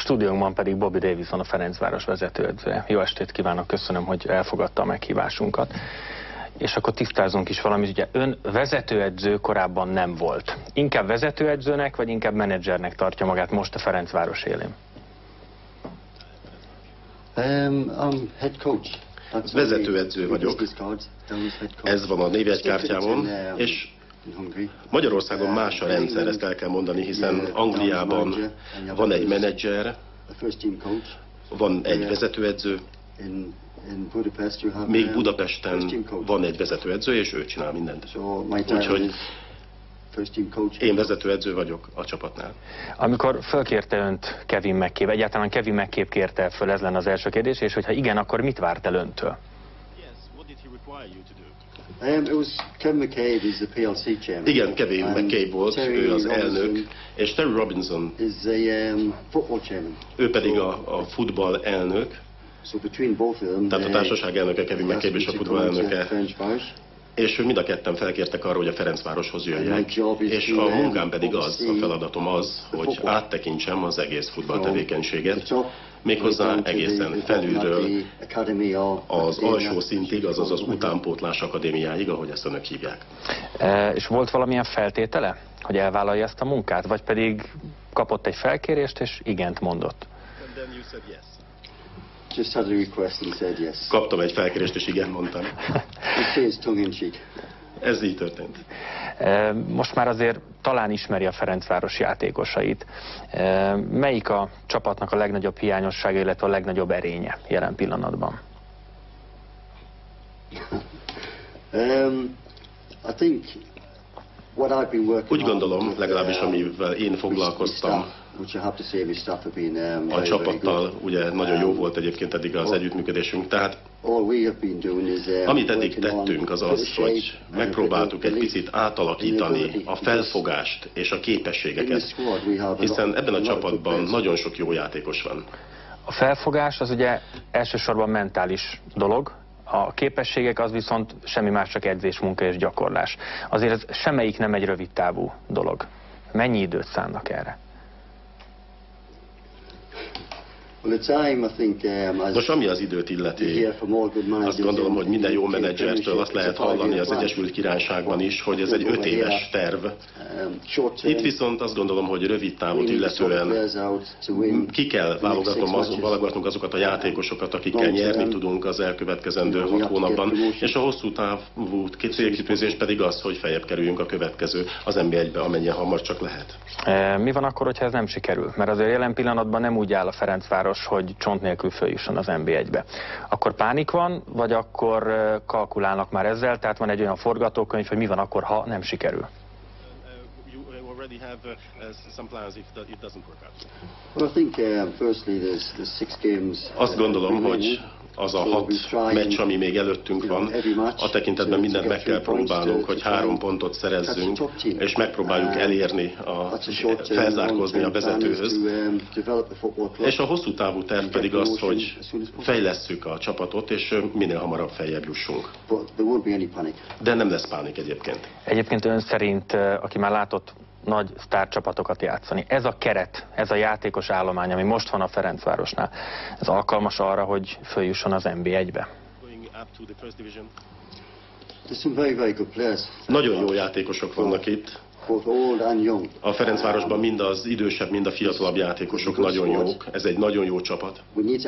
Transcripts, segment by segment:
stúdiónkban pedig Bobby Davison, a Ferencváros vezetőedzője. Jó estét kívánok, köszönöm, hogy elfogadta a meghívásunkat. És akkor tisztázunk is valamit, ugye ön vezetőedző korábban nem volt. Inkább vezetőedzőnek, vagy inkább menedzsernek tartja magát most a Ferencváros élén? I'm head coach. Vezetőedző vagyok. Ez van a névjegykártyámon, és Magyarországon más a rendszer, ezt el kell mondani, hiszen Angliában van egy menedzser, van egy vezetőedző, még Budapesten van egy vezetőedző, és ő csinál mindent. Úgyhogy én vezetőedző vagyok a csapatnál. Amikor fölkérte önt Kevin McCabe, egyáltalán Kevin McCabe kérte föl, ez lenne az első kérdés, és hogyha igen, akkor mit várt el öntől? Igen, Kevin McCabe volt, ő az elnök, és Terry Robinson, ő pedig a futball elnök, tehát a társaság elnöke Kevin McCabe és a futball elnöke. És mind a ketten felkértek arra, hogy a Ferencvároshoz jöjjek, és a munkám pedig az, a feladatom az, hogy áttekintsem az egész futballtevékenységet, méghozzá egészen felülről az alsó szintig, azaz az utánpótlás akadémiáig, ahogy ezt önök hívják. És volt valamilyen feltétele, hogy elvállalja ezt a munkát, vagy pedig kapott egy felkérést, és igent mondott? Kaptam egy felkérést, és igen mondtam. Ez így történt. Most már azért talán ismeri a Ferencváros játékosait. Melyik a csapatnak a legnagyobb hiányossága, illetve a legnagyobb erénye jelen pillanatban? Úgy gondolom, legalábbis amivel én foglalkoztam a csapattal, ugye nagyon jó volt egyébként eddig az együttműködésünk, tehát amit eddig tettünk az az, hogy megpróbáltuk egy picit átalakítani a felfogást és a képességeket, hiszen ebben a csapatban nagyon sok jó játékos van. A felfogás az ugye elsősorban mentális dolog, a képességek az viszont semmi más, csak edzés, munka és gyakorlás. Azért ez semmelyik nem egy rövid távú dolog. Mennyi időt szánnak erre? Most ami az időt illeti, azt gondolom, hogy minden jó menedzsertől azt lehet hallani az Egyesült Királyságban is, hogy ez egy 5 éves terv. Itt viszont azt gondolom, hogy rövid távot illetően ki kell válogatnunk azokat a játékosokat, akikkel nyerni tudunk az elkövetkezendő 6 hónapban, és a hosszú távú célkitűzés pedig az, hogy feljebb kerüljünk a következő az NB1-be, amennyien hamar csak lehet. Mi van akkor, hogyha ez nem sikerül? Mert azért jelen pillanatban nem úgy áll a Ferencváros, hogy csont nélkül följusson az NB1-be. Akkor pánik van, vagy akkor kalkulálnak már ezzel, tehát van egy olyan forgatókönyv, hogy mi van akkor, ha nem sikerül? Azt gondolom, hogy az a 6 meccs, ami még előttünk van, a tekintetben mindent meg kell próbálnunk, hogy 3 pontot szerezzünk, és megpróbáljuk elérni, felzárkózni a vezetőhöz. És a hosszú távú terv pedig az, hogy fejlesszük a csapatot, és minél hamarabb feljebb jussunk. De nem lesz pánik egyébként. Egyébként ön szerint, aki már látott nagy sztárcsapatokat játszani, ez a keret, ez a játékos állomány, ami most van a Ferencvárosnál, ez alkalmas arra, hogy följusson az NB1-be? Nagyon jó játékosok vannak itt. A Ferencvárosban mind az idősebb, mind a fiatalabb játékosok nagyon jók. Ez egy nagyon jó csapat.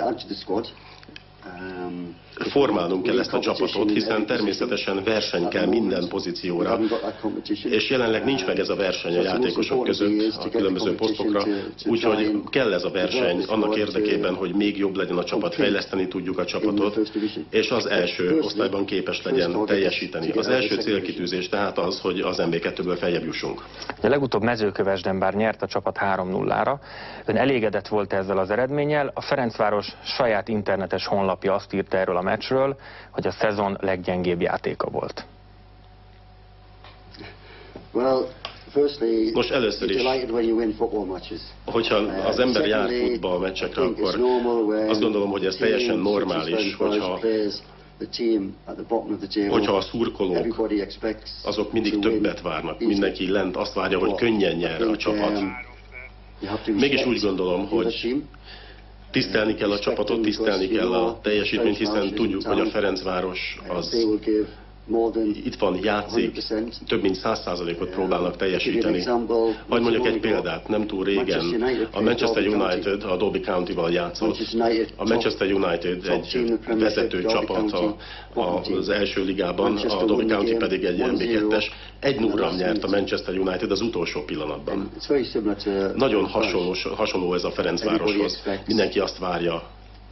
Formálnunk kell ezt a csapatot, hiszen természetesen verseny kell minden pozícióra, és jelenleg nincs meg ez a verseny a játékosok között a különböző posztokra, úgyhogy kell ez a verseny annak érdekében, hogy még jobb legyen a csapat, fejleszteni tudjuk a csapatot, és az első osztályban képes legyen teljesíteni. Az első célkitűzés tehát az, hogy az NB2-ből feljebb jussunk. A legutóbb Mezőkövesden bár nyert a csapat 3-0-ra, ön elégedett volt ezzel az eredménnyel, a Ferencváros saját internetes honlapja azt írta erről a meccsről, hogy a szezon leggyengébb játéka volt. Most először is, hogyha az ember jár futballmeccsekre, akkor azt gondolom, hogy ez teljesen normális, hogyha a szurkolók, azok mindig többet várnak. Mindenki lent azt várja, hogy könnyen nyer a csapat. Mégis úgy gondolom, hogy tisztelni kell a csapatot, tisztelni kell a teljesítményt, hiszen tudjuk, hogy a Ferencváros az itt van, játszik, több mint 100%-ot próbálnak teljesíteni. Hadd mondjak egy példát, nem túl régen a Manchester United a Derby County-val játszott. A Manchester United egy vezető csapat az első ligában, a Derby County pedig egy MB2-es. 1-0-ra nyert a Manchester United az utolsó pillanatban. Nagyon hasonló ez a Ferencvároshoz. Mindenki azt várja,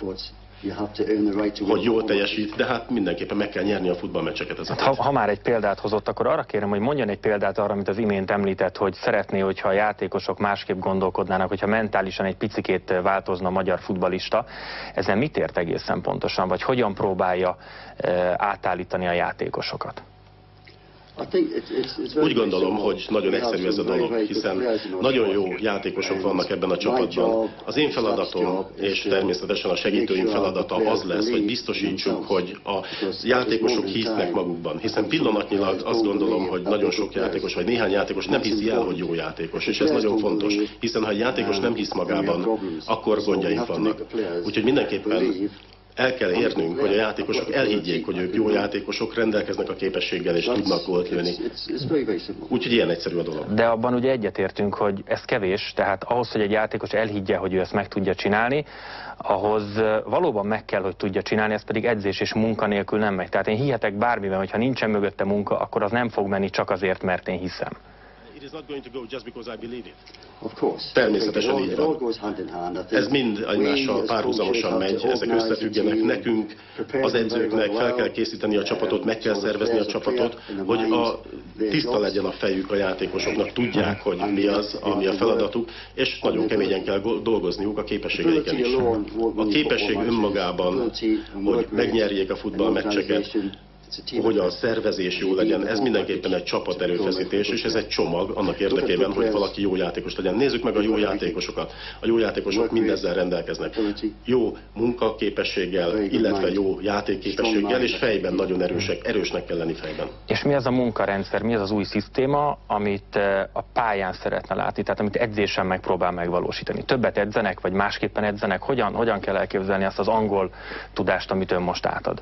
hogy jól teljesít, de hát mindenképpen meg kell nyerni a futballmeccseket. Ha már egy példát hozott, akkor arra kérem, hogy mondjon egy példát arra, amit az imént említett, hogy szeretné, hogyha a játékosok másképp gondolkodnának, hogyha mentálisan egy picikét változna a magyar futballista. Ezen mit ért egészen pontosan, vagy hogyan próbálja átállítani a játékosokat? Úgy gondolom, hogy nagyon egyszerű ez a dolog, hiszen nagyon jó játékosok vannak ebben a csapatban. Az én feladatom, és természetesen a segítőim feladata az lesz, hogy biztosítsuk, hogy a játékosok hisznek magukban. Hiszen pillanatnyilag azt gondolom, hogy nagyon sok játékos, vagy néhány játékos nem hiszi el, hogy jó játékos, és ez nagyon fontos. Hiszen ha egy játékos nem hisz magában, akkor gondjaink vannak. Úgyhogy mindenképpen el kell érnünk, hogy a játékosok elhiggyék, hogy ők jó játékosok, rendelkeznek a képességgel és tudnak gólt lőni. Úgyhogy ilyen egyszerű a dolog. De abban ugye egyetértünk, hogy ez kevés, tehát ahhoz, hogy egy játékos elhiggye, hogy ő ezt meg tudja csinálni, ahhoz valóban meg kell, hogy tudja csinálni, ez pedig edzés és munka nélkül nem megy. Tehát én hihetek bármiben, hogyha nincsen mögötte munka, akkor az nem fog menni csak azért, mert én hiszem. Természetesen így van. Ez mind egymással párhuzamosan megy, ezek összefüggenek. Nekünk, az edzőknek fel kell készíteni a csapatot, meg kell szervezni a csapatot, hogy tiszta legyen a fejük a játékosoknak, tudják, hogy mi a feladatuk, és nagyon keményen kell dolgozniuk a képességeiken is. A képesség önmagában, hogy megnyerjék a futballmeccseket, hogy a szervezés jó legyen, ez mindenképpen egy csapat erőfeszítés, és ez egy csomag annak érdekében, hogy valaki jó játékos legyen. Nézzük meg a jó játékosokat. A jó játékosok mindezzel rendelkeznek. Jó munkaképességgel, illetve jó játékképességgel, és fejben nagyon erősnek kell lenni fejben. És mi az a munkarendszer, mi az az új szisztéma, amit a pályán szeretne látni, tehát amit edzésen megpróbál megvalósítani? Többet edzenek, vagy másképpen edzenek? Hogyan kell elképzelni azt az angol tudást, amit ön most átad?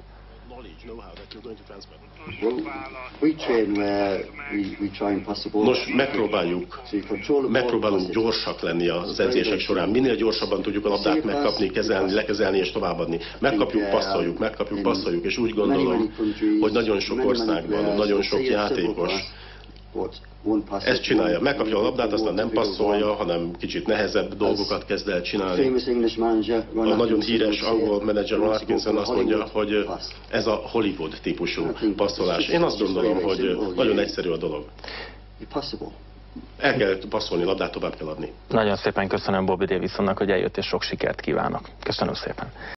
Nos, megpróbálunk gyorsak lenni az edzések során. Minél gyorsabban tudjuk a labdát megkapni, kezelni, lekezelni és továbbadni. Megkapjuk, passzoljuk, és úgy gondolom, hogy nagyon sok országban, nagyon sok játékos ezt csinálja. Megkapja a labdát, aztán nem passzolja, hanem kicsit nehezebb dolgokat kezd el csinálni. A nagyon híres angol menedzser Ron Atkinson azt mondja, hogy ez a Hollywood típusú passzolás. Én azt gondolom, hogy nagyon egyszerű a dolog. El kell passzolni, labdát tovább kell adni. Nagyon szépen köszönöm Bobby Davisonnak, hogy eljött, és sok sikert kívánok. Köszönöm szépen.